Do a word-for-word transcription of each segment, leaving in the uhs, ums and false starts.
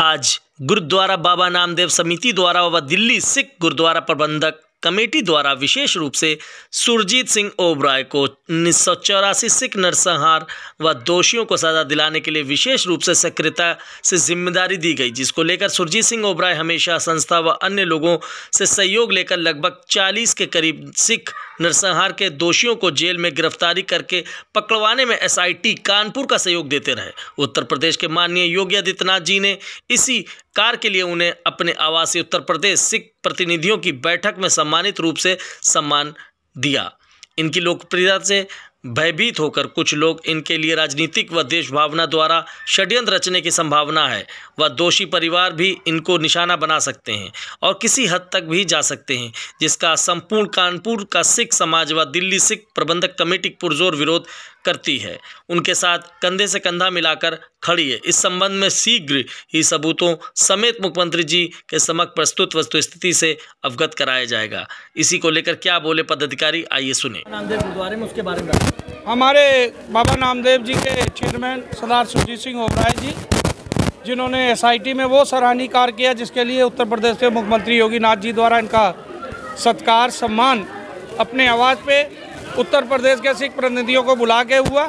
आज गुरुद्वारा बाबा नामदेव समिति द्वारा व दिल्ली सिख गुरुद्वारा प्रबंधक कमेटी द्वारा विशेष रूप से सुरजीत सिंह ओबराय को उन्नीस सौ चौरासी सिख नरसंहार व दोषियों को सजा दिलाने के लिए विशेष रूप से सक्रियता से जिम्मेदारी दी गई, जिसको लेकर सुरजीत सिंह ओबराय हमेशा संस्था व अन्य लोगों से सहयोग लेकर लगभग चालीस के करीब सिख नरसंहार के दोषियों को जेल में गिरफ्तारी करके पकड़वाने में एस आई टी कानपुर का सहयोग देते रहे। उत्तर प्रदेश के माननीय योगी आदित्यनाथ जी ने इसी कार्य के लिए उन्हें अपने आवासीय उत्तर प्रदेश सिख प्रतिनिधियों की बैठक में सम्मानित रूप से सम्मान दिया। इनकी लोकप्रियता से भयभीत होकर कुछ लोग इनके लिए राजनीतिक व देश भावना द्वारा षड्यंत्र रचने की संभावना है व दोषी परिवार भी इनको निशाना बना सकते हैं और किसी हद तक भी जा सकते हैं, जिसका संपूर्ण कानपुर का सिख समाज व दिल्ली सिख प्रबंधक कमेटी पुरजोर विरोध करती है, उनके साथ कंधे से कंधा मिलाकर खड़ी है। इस संबंध में शीघ्र ही सबूतों समेत मुख्यमंत्री जी के समक्ष प्रस्तुत वस्तुस्थिति से अवगत कराया जाएगा। इसी को लेकर क्या बोले पदाधिकारी, आइए सुने। नामदेव गुरुद्वारे में उसके बारे में हमारे बाबा नामदेव जी के चेयरमैन सरदार सुरजीत सिंह ओबराय जी, जिन्होंने एस आई टी में वो सराहनीय कार्य किया जिसके लिए उत्तर प्रदेश के मुख्यमंत्री योगी नाथ जी द्वारा इनका सत्कार सम्मान अपने आवाज़ पे उत्तर प्रदेश के सिख प्रतिनिधियों को बुला के हुआ।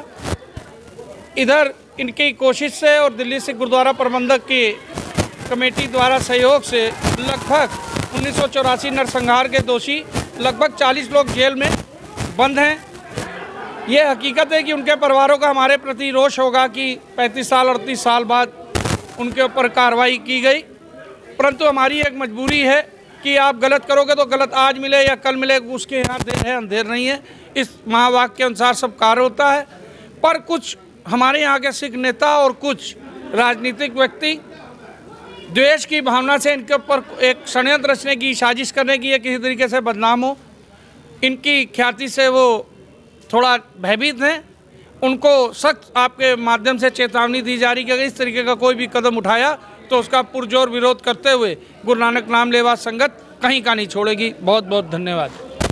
इधर इनकी कोशिश से और दिल्ली सिख गुरुद्वारा प्रबंधक की कमेटी द्वारा सहयोग से लगभग उन्नीस सौ चौरासी नरसंहार के दोषी लगभग चालीस लोग जेल में बंद हैं। ये हकीकत है कि उनके परिवारों का हमारे प्रति रोष होगा कि पैंतीस साल अड़तीस साल बाद उनके ऊपर कार्रवाई की गई, परंतु हमारी एक मजबूरी है कि आप गलत करोगे तो गलत आज मिले या कल मिले, उसके यहाँ देर है अंधेर नहीं है। इस महावाक्य के अनुसार सब कार्य होता है, पर कुछ हमारे यहाँ के सिख नेता और कुछ राजनीतिक व्यक्ति द्वेष की भावना से इनके ऊपर एक षड्यंत्र रचने की, साजिश करने की, या किसी तरीके से बदनाम हो, इनकी ख्याति से वो थोड़ा भयभीत हैं। उनको सख्त आपके माध्यम से चेतावनी दी जा रही है कि इस तरीके का कोई भी कदम उठाया तो उसका पुरजोर विरोध करते हुए गुरु नानक नाम लेवा संगत कहीं का नहीं छोड़ेगी। बहुत बहुत धन्यवाद।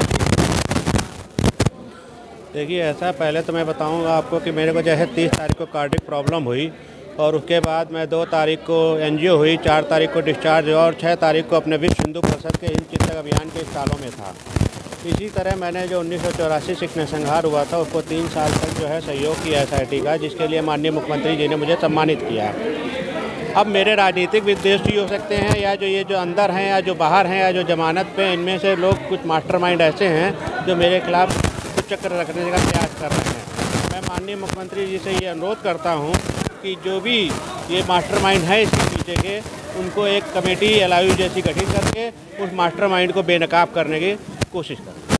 देखिए, ऐसा पहले तो मैं बताऊंगा आपको कि मेरे को जैसे तीस तारीख को कार्डिक प्रॉब्लम हुई और उसके बाद मैं दो तारीख को एनजीओ हुई, चार तारीख को डिस्चार्ज हुआ और छः तारीख को अपने विश्व हिंदू परिषद के हिंद चिंतक अभियान के सालों में था। इसी तरह मैंने जो उन्नीस सौ चौरासी सिख नरसंहार हुआ था उसको तीन साल तक जो है सहयोग किया एस आई टी का, जिसके लिए माननीय मुख्यमंत्री जी ने मुझे सम्मानित किया। अब मेरे राजनीतिक विद्वेषी हो सकते हैं, या जो ये जो अंदर हैं या जो बाहर हैं या जो जमानत पे, इनमें से लोग कुछ मास्टरमाइंड ऐसे हैं जो मेरे खिलाफ कुछ चक्र रखने का प्रयास कर रहे हैं। मैं माननीय मुख्यमंत्री जी से ये अनुरोध करता हूँ कि जो भी ये मास्टरमाइंड है इसके पीछे के, उनको एक कमेटी एल आई यू जैसी गठित करके उस मास्टरमाइंड को बेनकाब करने की कोशिश करें।